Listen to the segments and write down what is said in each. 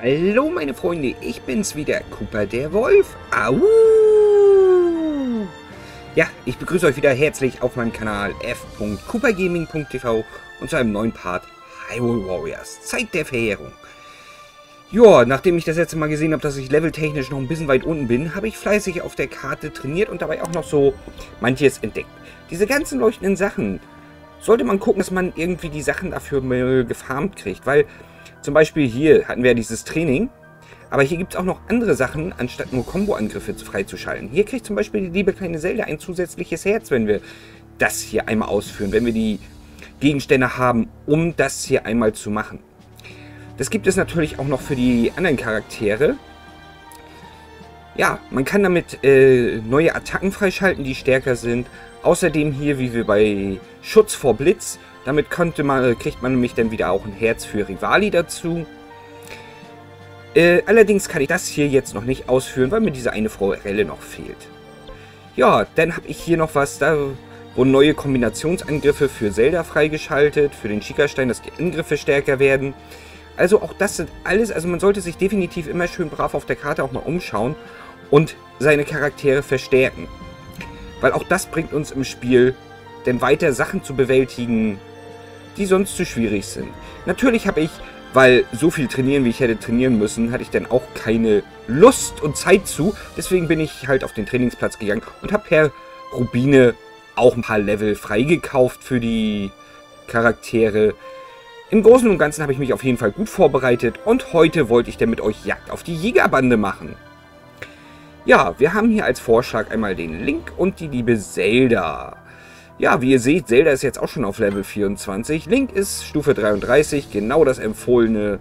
Hallo meine Freunde, ich bin's wieder, Cooper der Wolf. Au! Ja, ich begrüße euch wieder herzlich auf meinem Kanal f.coopergaming.tv und zu einem neuen Part Hyrule Warriors, Zeit der Verheerung. Ja, nachdem ich das letzte Mal gesehen habe, dass ich leveltechnisch noch ein bisschen weit unten bin, habe ich fleißig auf der Karte trainiert und dabei auch noch so manches entdeckt. Diese ganzen leuchtenden Sachen, sollte man gucken, dass man irgendwie die Sachen dafür gefarmt kriegt, weil zum Beispiel hier hatten wir ja dieses Training, aber hier gibt es auch noch andere Sachen, anstatt nur Combo-Angriffe freizuschalten. Hier kriegt zum Beispiel die liebe kleine Zelda ein zusätzliches Herz, wenn wir das hier einmal ausführen, wenn wir die Gegenstände haben, um das hier einmal zu machen. Das gibt es natürlich auch noch für die anderen Charaktere. Ja, man kann damit neue Attacken freischalten, die stärker sind. Außerdem hier, wie wir bei Schutz vor Blitz, damit kriegt man nämlich dann wieder auch ein Herz für Rivali dazu. Allerdings kann ich das hier jetzt noch nicht ausführen, weil mir diese eine Forelle noch fehlt. Ja, dann habe ich hier noch was, da wurden neue Kombinationsangriffe für Zelda freigeschaltet, für den Schickerstein, dass die Angriffe stärker werden. Also auch das sind alles, also man sollte sich definitiv immer schön brav auf der Karte auch mal umschauen und seine Charaktere verstärken. Weil auch das bringt uns im Spiel denn weiter Sachen zu bewältigen, die sonst zu schwierig sind. Natürlich habe ich, weil so viel trainieren, wie ich hätte trainieren müssen, hatte ich dann auch keine Lust und Zeit zu. Deswegen bin ich halt auf den Trainingsplatz gegangen und habe per Rubine auch ein paar Level freigekauft für die Charaktere. Im Großen und Ganzen habe ich mich auf jeden Fall gut vorbereitet und heute wollte ich dann mit euch Jagd auf die Jägerbande machen. Ja, wir haben hier als Vorschlag einmal den Link und die liebe Zelda. Ja, wie ihr seht, Zelda ist jetzt auch schon auf Level 24. Link ist Stufe 33, genau das empfohlene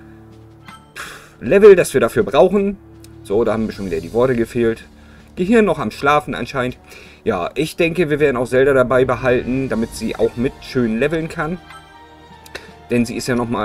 Level, das wir dafür brauchen. So, da haben mir schon wieder die Worte gefehlt. Gehirn noch am Schlafen anscheinend. Ja, ich denke, wir werden auch Zelda dabei behalten, damit sie auch mit schön leveln kann. Denn sie ist ja oh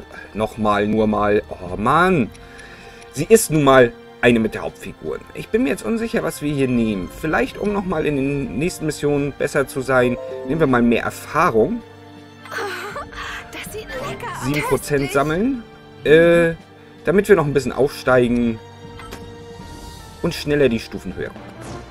Mann. Sie ist nun mal eine mit der Hauptfiguren. Ich bin mir jetzt unsicher, was wir hier nehmen. Vielleicht, um nochmal in den nächsten Missionen besser zu sein, nehmen wir mal mehr Erfahrung. Das sieht lecker aus. 7% sammeln. Damit wir noch ein bisschen aufsteigen und schneller die Stufen höher kommen.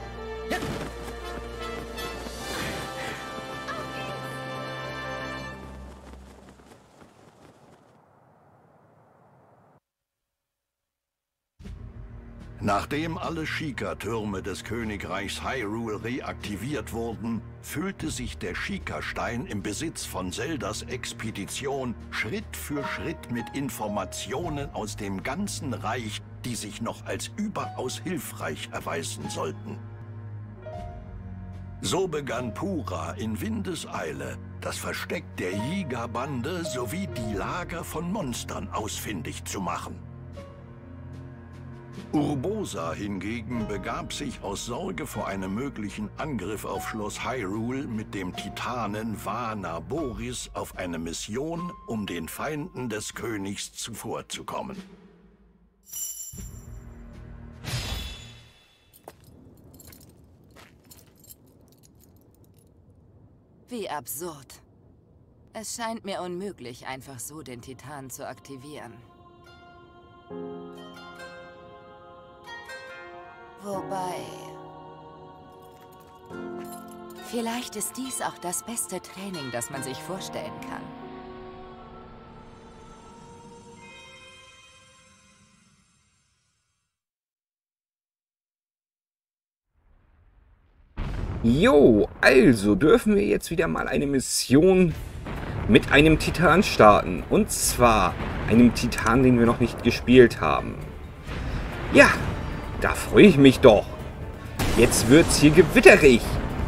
Nachdem alle Sheikah-Türme des Königreichs Hyrule reaktiviert wurden, füllte sich der Sheikah-Stein im Besitz von Zeldas Expedition Schritt für Schritt mit Informationen aus dem ganzen Reich, die sich noch als überaus hilfreich erweisen sollten. So begann Pura in Windeseile, das Versteck der Jägerbande sowie die Lager von Monstern ausfindig zu machen. Urbosa hingegen begab sich aus Sorge vor einem möglichen Angriff auf Schloss Hyrule mit dem Titanen Vana Boris auf eine Mission, um den Feinden des Königs zuvorzukommen. Wie absurd. Es scheint mir unmöglich, einfach so den Titan zu aktivieren. Wobei... Vielleicht ist dies auch das beste Training, das man sich vorstellen kann. Jo, also dürfen wir jetzt wieder mal eine Mission mit einem Titan starten. Und zwar einem Titan, den wir noch nicht gespielt haben. Ja, da freue ich mich doch. Jetzt wird's hier gewitterig.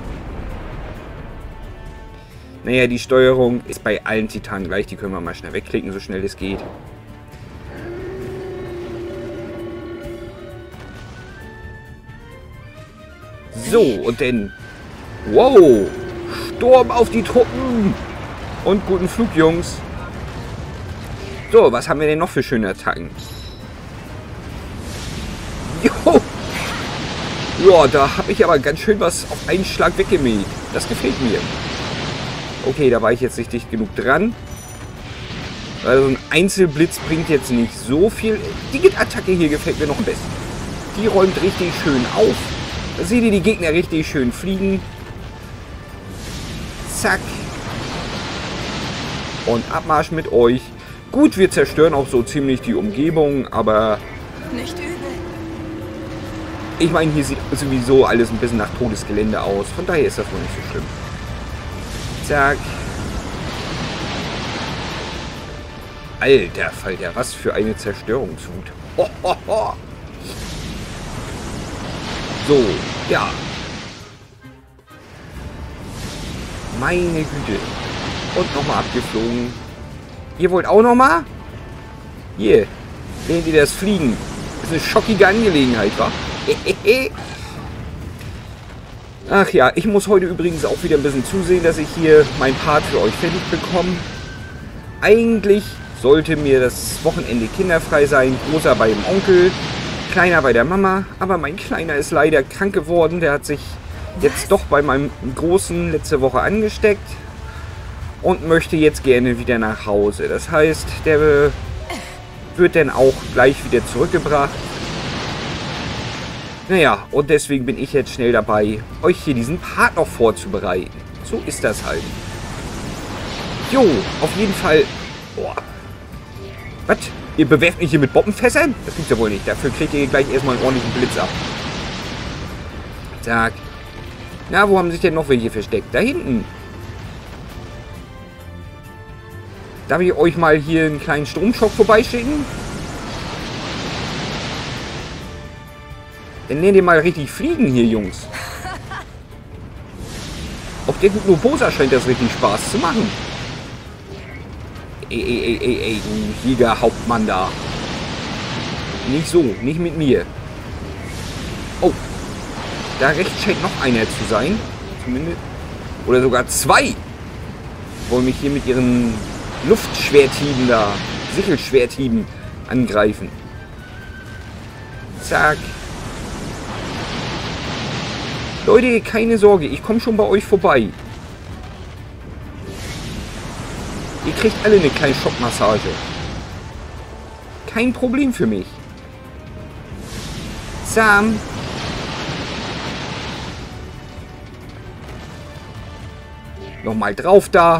Naja, die Steuerung ist bei allen Titanen gleich. Die können wir mal schnell wegklicken, so schnell es geht. So, und dann... Wow! Sturm auf die Truppen! Und guten Flug, Jungs. So, was haben wir denn noch für schöne Attacken? Jo! Ja, da habe ich aber ganz schön was auf einen Schlag weggemäht. Das gefällt mir. Okay, da war ich jetzt nicht dicht genug dran. Also ein Einzelblitz bringt jetzt nicht so viel. Die Attacke hier gefällt mir noch am besten. Die räumt richtig schön auf. Da seht ihr die Gegner richtig schön fliegen. Zack. Und Abmarsch mit euch. Gut, wir zerstören auch so ziemlich die Umgebung, aber... Nicht übel. Ich meine, hier sieht sowieso alles ein bisschen nach Todesgelände aus. Von daher ist das wohl nicht so schlimm. Zack. Alter Falter, was für eine Zerstörungswut. Ho, ho, ho. So, ja. Meine Güte. Und nochmal abgeflogen. Ihr wollt auch nochmal? Hier. Seht ihr das Fliegen? Das ist eine schockige Angelegenheit, wa? Ach ja, ich muss heute übrigens auch wieder ein bisschen zusehen, dass ich hier meinen Part für euch fertig bekomme. Eigentlich sollte mir das Wochenende kinderfrei sein. Großer bei dem Onkel, Kleiner bei der Mama. Aber mein Kleiner ist leider krank geworden. Der hat sich jetzt doch bei meinem Großen letzte Woche angesteckt. Und möchte jetzt gerne wieder nach Hause. Das heißt, der wird dann auch gleich wieder zurückgebracht. Naja, und deswegen bin ich jetzt schnell dabei, euch hier diesen Part noch vorzubereiten. So ist das halt. Jo, auf jeden Fall... Boah. Was? Ihr bewerft mich hier mit Bombenfässern? Das gibt's ja wohl nicht. Dafür kriegt ihr gleich erstmal einen ordentlichen Blitz ab. Zack. Na, wo haben sich denn noch welche versteckt? Da hinten. Darf ich euch mal hier einen kleinen Stromschock vorbeischicken? Dann lernt ihr mal richtig fliegen hier, Jungs. Auf der Hypnoposa scheint das richtig Spaß zu machen. Ey, du Jägerhauptmann da. Nicht so, nicht mit mir. Oh, da rechts scheint noch einer zu sein. Zumindest. Oder sogar zwei. Wollen mich hier mit ihren Luftschwerthieben da, Sichelschwerthieben angreifen. Zack. Leute, keine Sorge, ich komme schon bei euch vorbei. Ihr kriegt alle eine kleine Schockmassage. Kein Problem für mich. Sam. Nochmal drauf da.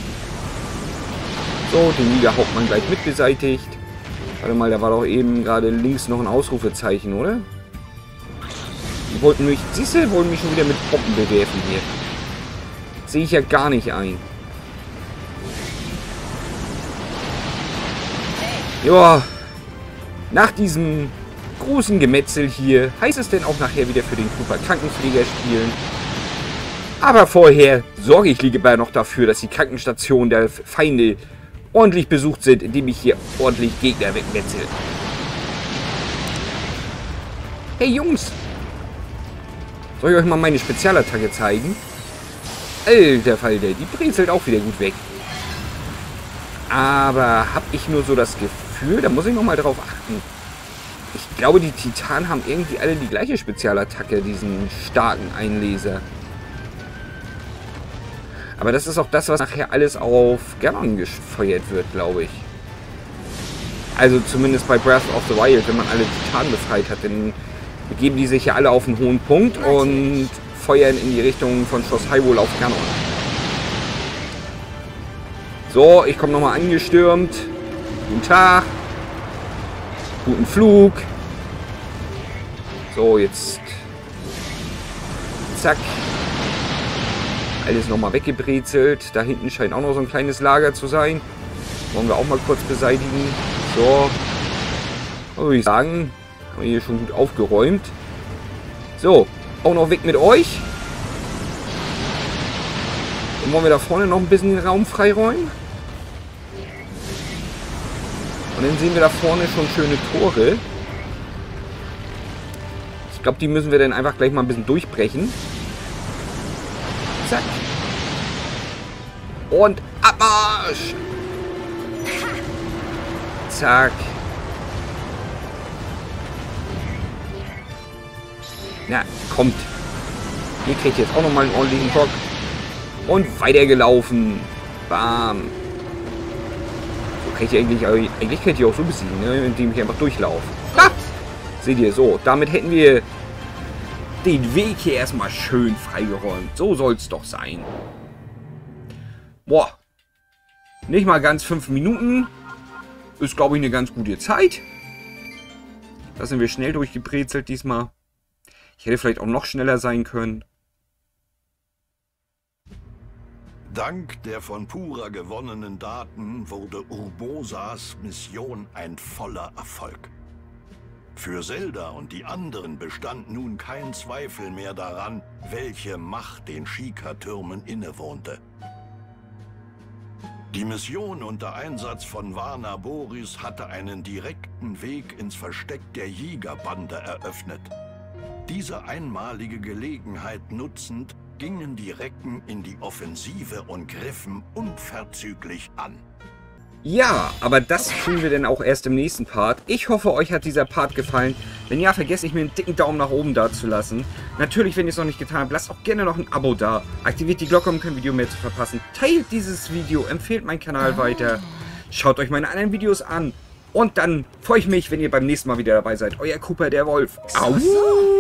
So, den Jägerhauptmann gleich mit beseitigt. Warte mal, da war doch eben gerade links noch ein Ausrufezeichen, oder? Die wollten mich, siehst du, wollen mich schon wieder mit Bomben bewerfen hier. Sehe ich ja gar nicht ein. Ja, nach diesem großen Gemetzel hier heißt es denn auch nachher wieder für den Cooper Krankenpfleger spielen. Aber vorher sorge ich lieber noch dafür, dass die Krankenstationen der Feinde ordentlich besucht sind, indem ich hier ordentlich Gegner wegmetzel. Hey Jungs! Soll ich euch mal meine Spezialattacke zeigen? Alter Falter, die brezelt auch wieder gut weg. Aber habe ich nur so das Gefühl, da muss ich nochmal drauf achten. Ich glaube, die Titanen haben irgendwie alle die gleiche Spezialattacke, diesen starken Einleser. Aber das ist auch das, was nachher alles auf Ganon gefeuert wird, glaube ich. Also zumindest bei Breath of the Wild, wenn man alle Titanen befreit hat, dann begeben die sich ja alle auf einen hohen Punkt und feuern in die Richtung von Schloss Hyrule auf Ganon. So, ich komme nochmal angestürmt. Guten Tag. Guten Flug. So, jetzt. Zack. Alles nochmal weggebrezelt. Da hinten scheint auch noch so ein kleines Lager zu sein. Wollen wir auch mal kurz beseitigen. So. Was würde ich sagen? Haben wir hier schon gut aufgeräumt. So. Auch noch weg mit euch. Dann wollen wir da vorne noch ein bisschen den Raum freiräumen. Und dann sehen wir da vorne schon schöne Tore. Ich glaube, die müssen wir dann einfach gleich mal ein bisschen durchbrechen. Zack. Und Abmarsch! Zack. Na, kommt. Hier kriegt jetzt auch nochmal einen ordentlichen Bock. Und weitergelaufen. Bam. Eigentlich könnt ihr auch so besiegen, ne? Indem ich einfach durchlaufe. Ha! Seht ihr, so. Damit hätten wir den Weg hier erstmal schön freigeräumt. So soll es doch sein. Boah. Nicht mal ganz 5 Minuten. Ist, glaube ich, eine ganz gute Zeit. Da sind wir schnell durchgebrezelt diesmal. Ich hätte vielleicht auch noch schneller sein können. Dank der von Pura gewonnenen Daten wurde Urbosas Mission ein voller Erfolg. Für Zelda und die anderen bestand nun kein Zweifel mehr daran, welche Macht den Sheikah-Türmen innewohnte. Die Mission unter Einsatz von Warner Boris hatte einen direkten Weg ins Versteck der Jägerbande eröffnet. Diese einmalige Gelegenheit nutzend, gingen die Recken in die Offensive und griffen unverzüglich an. Ja, aber das tun wir dann auch erst im nächsten Part. Ich hoffe, euch hat dieser Part gefallen. Wenn ja, vergesst nicht, mir einen dicken Daumen nach oben da zu lassen. Natürlich, wenn ihr es noch nicht getan habt, lasst auch gerne noch ein Abo da. Aktiviert die Glocke, um kein Video mehr zu verpassen. Teilt dieses Video, empfehlt meinen Kanal weiter. Schaut euch meine anderen Videos an. Und dann freue ich mich, wenn ihr beim nächsten Mal wieder dabei seid. Euer Cooper, der Wolf. Au!